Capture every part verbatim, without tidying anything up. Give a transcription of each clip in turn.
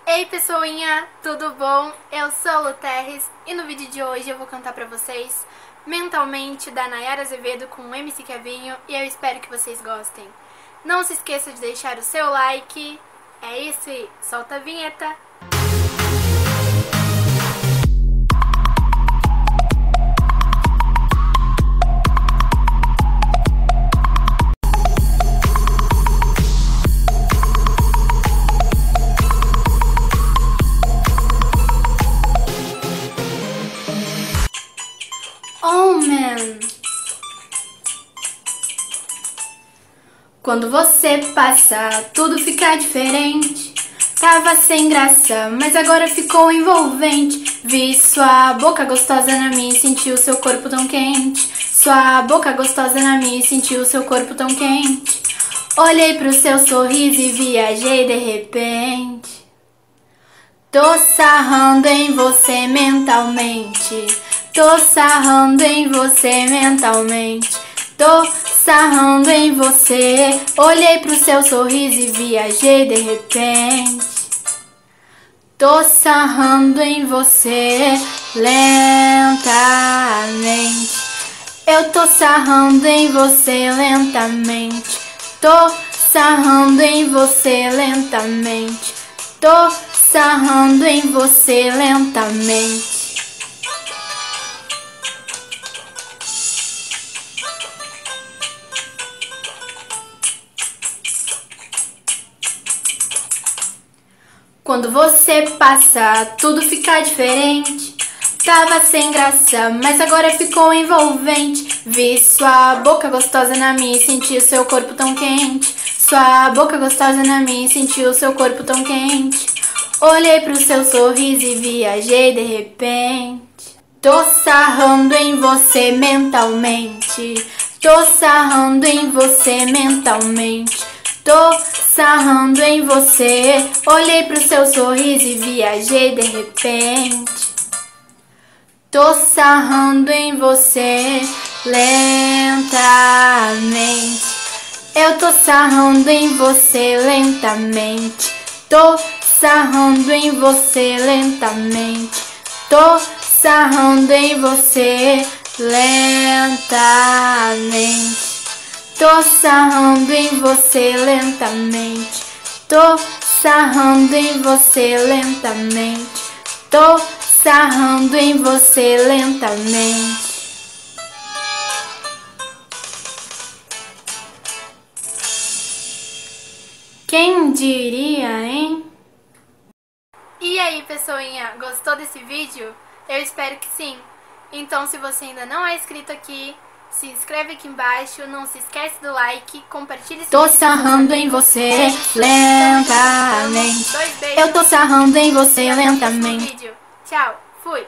Ei pessoinha, tudo bom? Eu sou a Lu Terres e no vídeo de hoje eu vou cantar pra vocês Mentalmente, da Nayara Azevedo com o M C Kevinho, e eu espero que vocês gostem. Não se esqueça de deixar o seu like. É isso aí, solta a vinheta! Oh man! Quando você passa, tudo fica diferente. Tava sem graça, mas agora ficou envolvente. Vi sua boca gostosa na minha e senti o seu corpo tão quente. Sua boca gostosa na minha e senti o seu corpo tão quente. Olhei pro seu sorriso e viajei de repente. Tô sarrando em você mentalmente. Tô sarrando em você mentalmente. Tô sarrando em você. Olhei pro seu sorriso e viajei de repente. Tô sarrando em você lentamente. Eu tô sarrando em você lentamente. Tô sarrando em você lentamente. Tô sarrando em você lentamente. Quando você passa, tudo fica diferente. Tava sem graça, mas agora ficou envolvente. Vi sua boca gostosa na minha e senti o seu corpo tão quente. Sua boca gostosa na minha e senti o seu corpo tão quente. Olhei pro seu sorriso e viajei de repente. Tô sarrando em você mentalmente. Tô sarrando em você mentalmente. Tô sarrando em você. Olhei pro seu sorriso e viajei de repente. Tô sarrando em você lentamente. Eu tô sarrando em você lentamente. Tô sarrando em você lentamente. Tô sarrando em você lentamente. Tô sarrando em você lentamente. Tô sarrando em você lentamente. Tô sarrando em você lentamente. Quem diria, hein? E aí, pessoinha, gostou desse vídeo? Eu espero que sim. Então, se você ainda não é inscrito aqui, se inscreve aqui embaixo, não se esquece do like, compartilha esse Tô vídeo. sarrando em você lentamente. Dois beijos. Eu tô sarrando em você lentamente. Vídeo. Tchau, fui.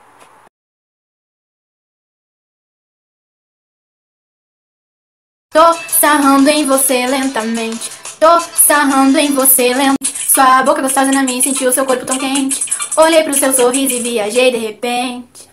Tô sarrando em você lentamente. Tô sarrando em você lentamente. Sua boca gostosa na minha e senti o seu corpo tão quente. Olhei pro seu sorriso e viajei de repente.